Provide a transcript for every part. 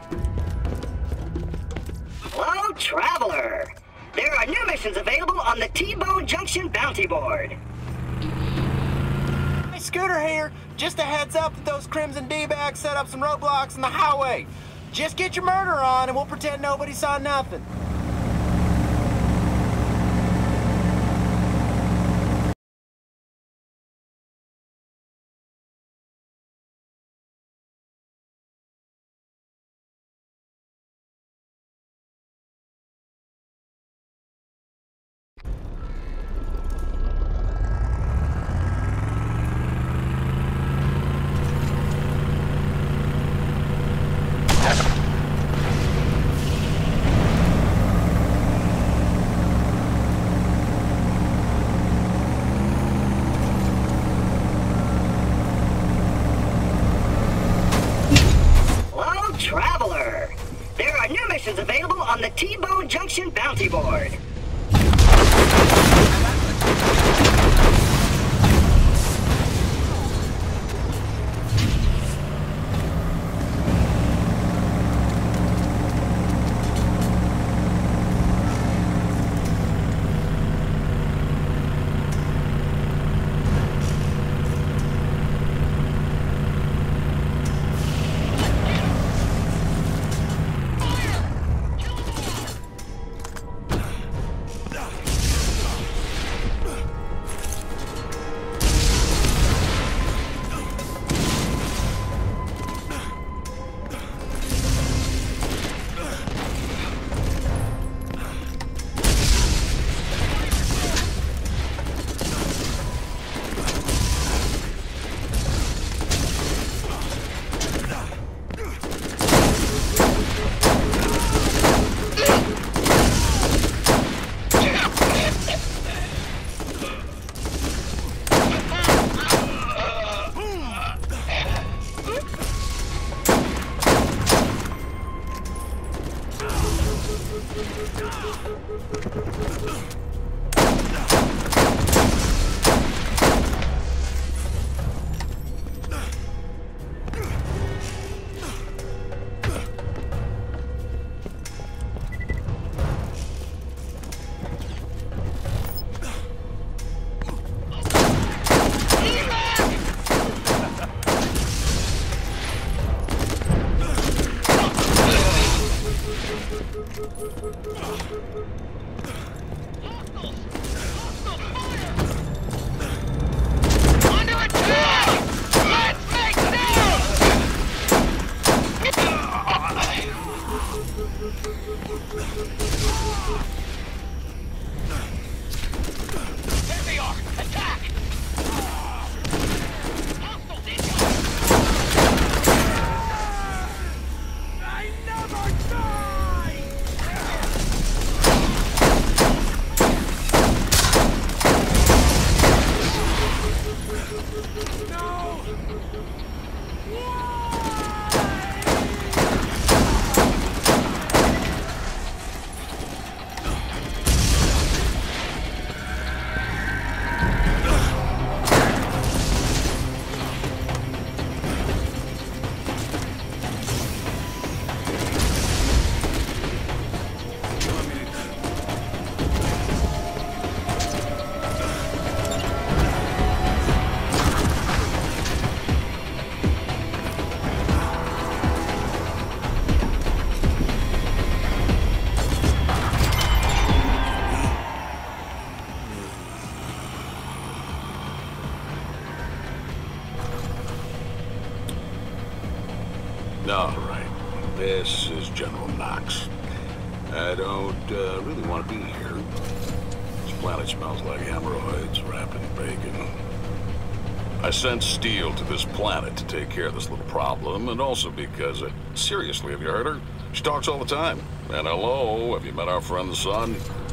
Hello, traveler. There are new missions available on the T-Bone Junction bounty board. Hey, Scooter here. Just a heads up that those Crimson D-bags set up some roadblocks in the highway. Just get your murder on and we'll pretend nobody saw nothing. Traveler. There are new missions available on the T-Bone Junction bounty board. All right, this is General Knox. I don't really want to be here. This planet smells like hemorrhoids wrapped in bacon. I sent Steel to this planet to take care of this little problem, and also because, seriously, have you heard her? She talks all the time. And hello, have you met our friend the Sun?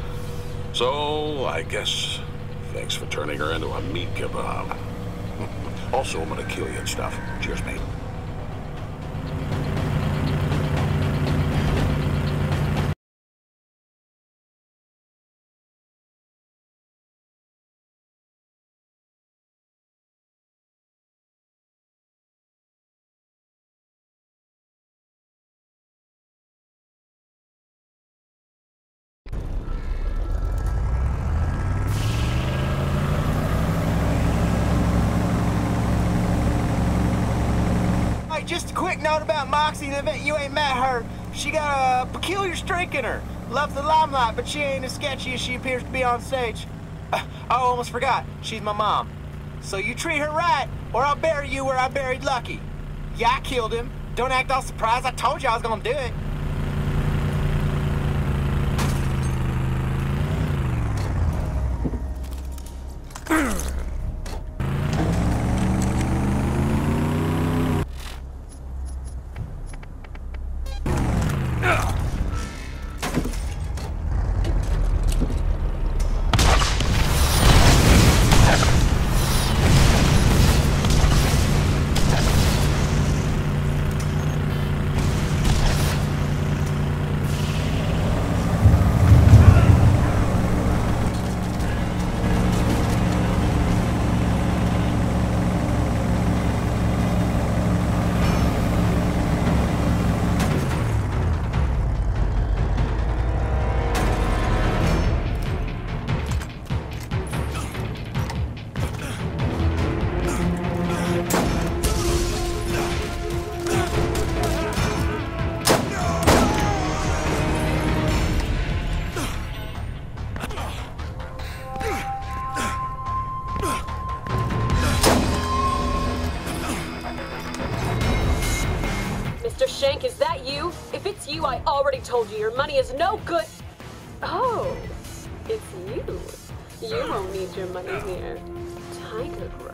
So, I guess, thanks for turning her into a meat kebab. Also, I'm gonna kill you and stuff. Cheers, mate. just a quick note about Moxie in the event you ain't met her. She got a peculiar streak in her. Loves the limelight, but she ain't as sketchy as she appears to be on stage. Oh, almost forgot. She's my mom. So you treat her right, or I'll bury you where I buried Lucky. Yeah, I killed him. Don't act all surprised. I told you I was gonna do it. Shank, is that you? If it's you, I already told you your money is no good. Oh, it's you. You won't need your money here. Tiger Grow.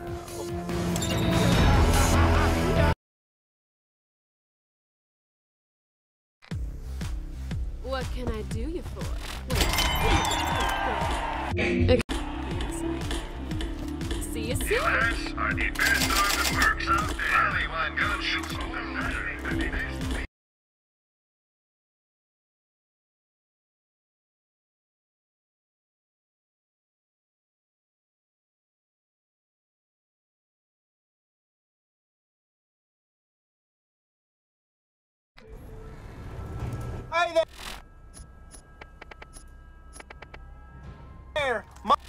What can I do you for? See you soon. Killers are the best armed that works out there. Only one gun shoots them. Hey there!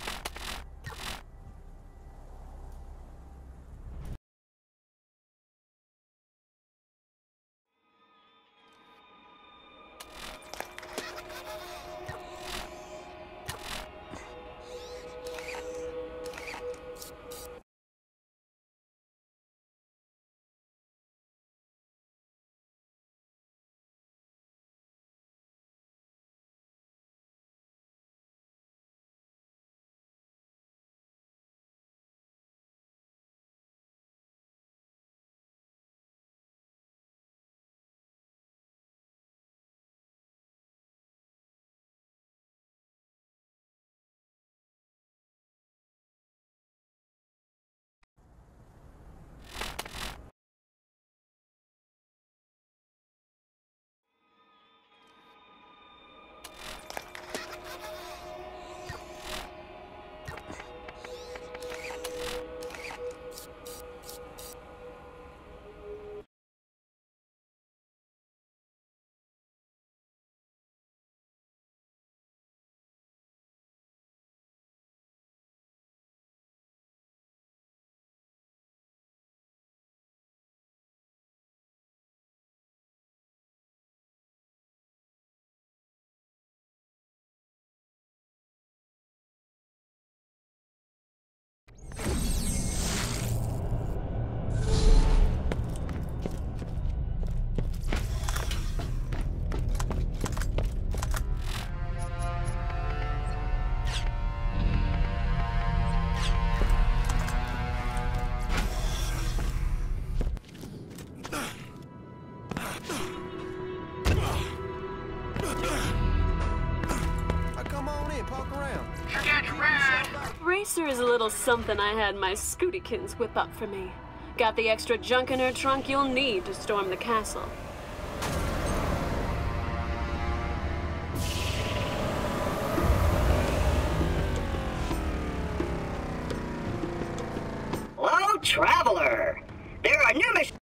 Racer is a little something I had my Scootykins whip up for me. Got the extra junk in her trunk you'll need to storm the castle. Hello, traveler. There are new missions.